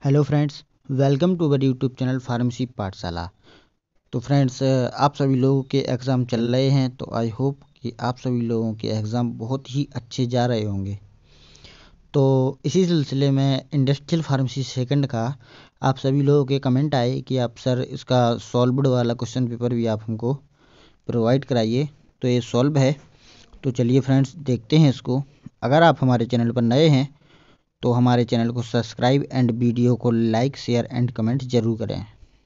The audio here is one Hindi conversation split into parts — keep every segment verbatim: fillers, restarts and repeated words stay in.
Hello friends, welcome to our YouTube channel pharmacy Pathshala. तो फ्रेंड्स, आप सभी लोगों के एग्ज़ाम चल रहे हैं, तो आई होप कि आप सभी लोगों के एग्ज़ाम बहुत ही अच्छे जा रहे होंगे। तो इसी सिलसिले में इंडस्ट्रियल फार्मेसी सेकंड का आप सभी लोगों के कमेंट आए कि आप सर इसका सॉल्व्ड वाला क्वेश्चन पेपर भी आप हमको प्रोवाइड कराइए। तो ये सॉल्व है। तो चलिए फ्रेंड्स, देखते हैं इसको। अगर आप हमारे चैनल पर नए हैं तो हमारे चैनल को सब्सक्राइब एंड वीडियो को लाइक शेयर एंड कमेंट जरूर करें।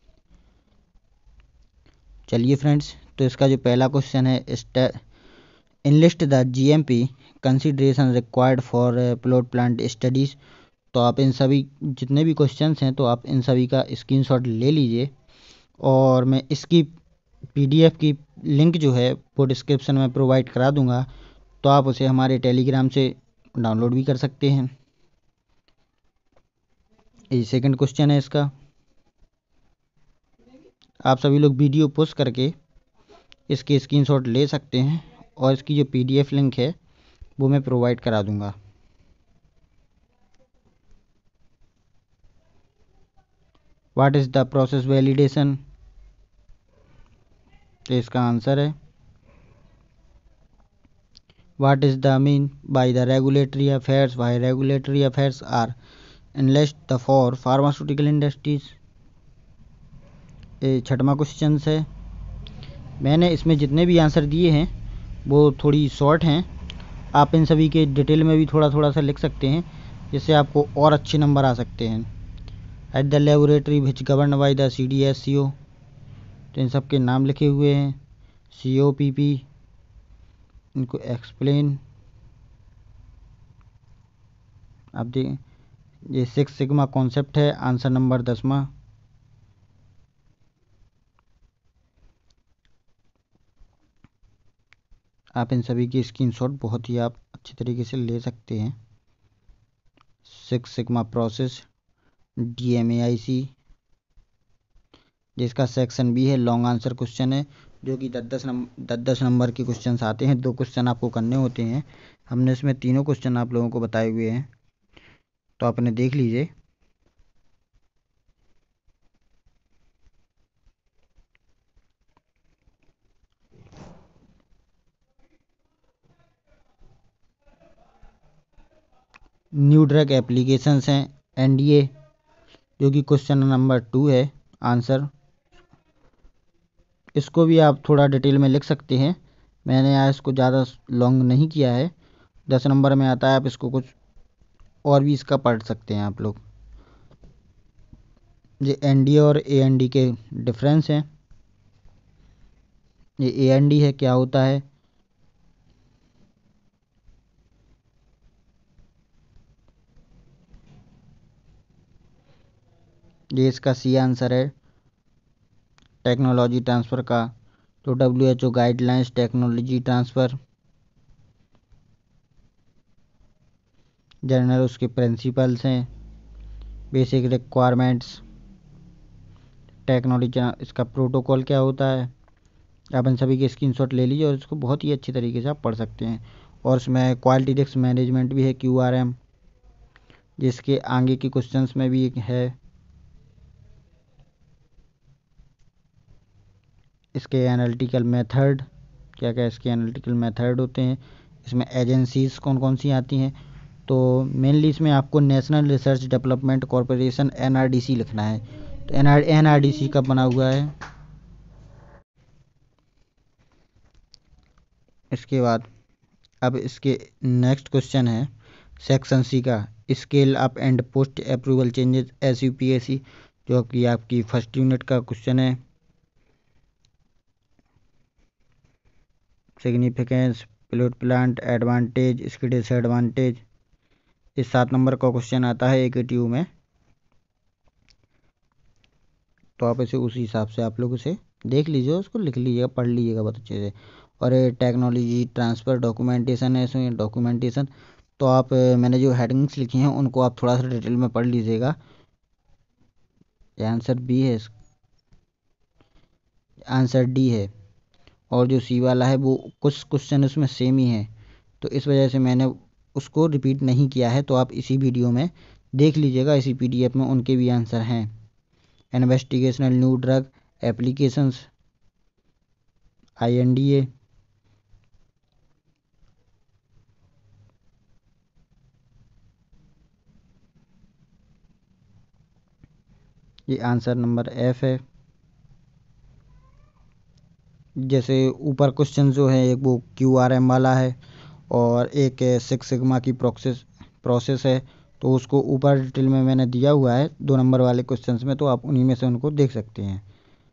चलिए फ्रेंड्स, तो इसका जो पहला क्वेश्चन है, enlist the GMP consideration required for plot plant studies. तो आप इन सभी जितने भी क्वेश्चंस हैं तो आप इन सभी का स्क्रीनशॉट ले लीजिए, और मैं इसकी पीडीएफ की लिंक जो है वो डिस्क्रिप्शन में प्रोवाइड करा दूंगा, तो आप उसे हमारे टेलीग्राम से डाउनलोड भी कर सकते हैं। ये सेकंड क्वेश्चन है इसका। आप सभी लोग वीडियो पोस्ट करके इसके स्क्रीनशॉट ले सकते हैं, और इसकी जो पीडीएफ लिंक है वो मैं प्रोवाइड करा दूंगा। What is the process validation? तो इसका आंसर है, what is the mean by the regulatory affairs why regulatory affairs are enlist the for pharmaceutical industries. ये छठवां क्वेश्चन है। मैंने इसमें जितने भी आंसर दिए हैं वो थोड़ी शॉर्ट हैं, आप इन सभी के डिटेल में भी थोड़ा थोड़ा सा लिख सकते हैं, जिससे आपको और अच्छे नंबर आ सकते हैं। At the laboratory which govern by the C D S C O. तो इन सब के नाम लिखे हुए हैं। सी ओ पी पी, इनको एक्सप्लेन। आप देख, ये सिक्स सिग्मा कॉन्सेप्ट है, आंसर नंबर दसवां। आप इन सभी की स्क्रीनशॉट बहुत ही आप अच्छी तरीके से ले सकते हैं। Six sigma process D M A I C, जिसका सेक्शन बी है, लॉन्ग आंसर क्वेश्चन है, जो कि दस दस नंबर दस दस नंबर के क्वेश्चन आते हैं। दो क्वेश्चन आपको करने होते हैं। हमने इसमें तीनों क्वेश्चन आप लोगों को बताए हुए हैं, तो आपने देख लीजिए। न्यू ड्रग एप्लीकेशंस हैं, एनडीए, जो कि क्वेश्चन नंबर टू है आंसर। इसको भी आप थोड़ा डिटेल में लिख सकते हैं, मैंने यहाँ इसको ज़्यादा लॉन्ग नहीं किया है। दस नंबर में आता है, आप इसको कुछ और भी इसका पढ़ सकते हैं आप लोग। ये एनडीए और एएनडी के डिफरेंस हैं। ये एएनडी है, क्या होता है? ये इसका सी आंसर है, टेक्नोलॉजी ट्रांसफ़र का। तो W H O guidelines technology transfer, general उसके प्रिंसिपल्स हैं। बेसिक रिक्वायरमेंट्स टेक्नोलॉजी, इसका प्रोटोकॉल क्या होता है। आप इन सभी के स्क्रीनशॉट ले लीजिए और इसको बहुत ही अच्छी तरीके से आप पढ़ सकते हैं। और इसमें क्वालिटी रिस्क मैनेजमेंट भी है, क्यू आर एम, जिसके आगे के क्वेश्चंस में भी है। इसके एनालिटिकल मेथड, क्या क्या इसके एनालिटिकल मेथड होते हैं। इसमें एजेंसीज कौन कौन सी आती हैं। तो मेनली इसमें आपको national research development corporation N R D C लिखना है। तो N R N R D C का बना हुआ है। इसके बाद अब इसके नेक्स्ट क्वेश्चन है सेक्शन सी का, scale up and post approval changes S U P S C, जो कि आपकी फर्स्ट यूनिट का क्वेश्चन है। सिग्निफिकेंस, प्लॉट प्लांट एडवांटेज, इसके डिसएडवांटेज। इस सात नंबर का क्वेश्चन आता है एक ट्यू में, तो आप इसे उसी हिसाब से आप लोग उसे देख लीजिए, उसको लिख लीजिएगा, पढ़ लीजिएगा बहुत अच्छे से। और ये टेक्नोलॉजी ट्रांसफ़र डॉक्यूमेंटेशन है, इसमें डॉक्यूमेंटेशन। तो आप, मैंने जो हेडिंग्स लिखी हैं उनको आप थोड़ा सा डिटेल में पढ़ लीजिएगा। आंसर बी है, आंसर डी है। और जो सी वाला है वो कुछ क्वेश्चन उसमें सेम ही है, तो इस वजह से मैंने उसको रिपीट नहीं किया है। तो आप इसी वीडियो में देख लीजिएगा, इसी पीडीएफ में उनके भी आंसर हैं। Investigational new drug applications, INDA, ये आंसर नंबर एफ है। जैसे ऊपर क्वेश्चन जो है एक वो क्यू आर एम वाला है और एक सिक्स सिग्मा की प्रोसेस प्रोसेस है, तो उसको ऊपर डिटेल में मैंने दिया हुआ है दो नंबर वाले क्वेश्चंस में, तो आप उन्हीं में से उनको देख सकते हैं।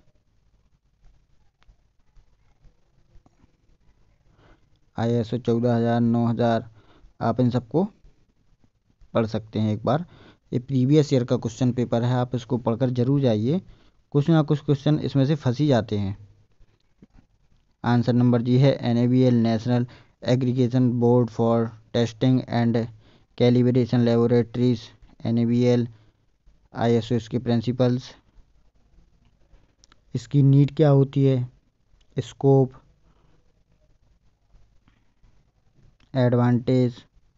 आई एस ओ चौदह हज़ार नौ हज़ार आप इन सबको पढ़ सकते हैं एक बार। ये प्रीवियस ईयर का क्वेश्चन पेपर है, आप इसको पढ़कर जरूर जाइए, कुछ ना कुछ क्वेश्चन इसमें से फंस ही जाते हैं। आंसर नंबर जी है N A B L national aggregation board for testing and calibration laboratories, N A B L, I S O इसके प्रिंसिपल्स। इसकी नीड क्या होती है, स्कोप, एडवांटेज,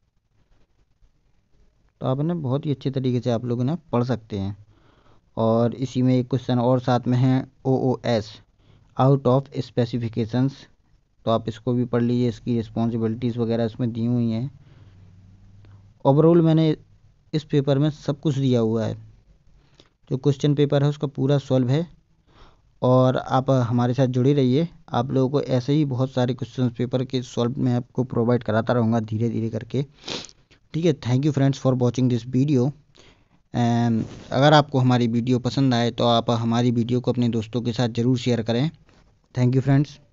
तो आपने बहुत ही अच्छे तरीके से आप लोग इन्हें पढ़ सकते हैं। और इसी में एक क्वेश्चन और साथ में है O O S, out of specifications, तो आप इसको भी पढ़ लीजिए, इसकी रिस्पॉन्सिबिलिटीज़ वगैरह इसमें दी हुई हैं। ओवरऑल मैंने इस पेपर में सब कुछ दिया हुआ है, जो क्वेश्चन पेपर है उसका पूरा सॉल्व है। और आप हमारे साथ जुड़े रहिए, आप लोगों को ऐसे ही बहुत सारे क्वेश्चन पेपर के सॉल्व मैं आपको प्रोवाइड कराता रहूँगा धीरे धीरे करके। ठीक है, thank you friends for watching this video. And अगर आपको हमारी वीडियो पसंद आए तो आप हमारी वीडियो को अपने दोस्तों के साथ ज़रूर शेयर करें। Thank you friends.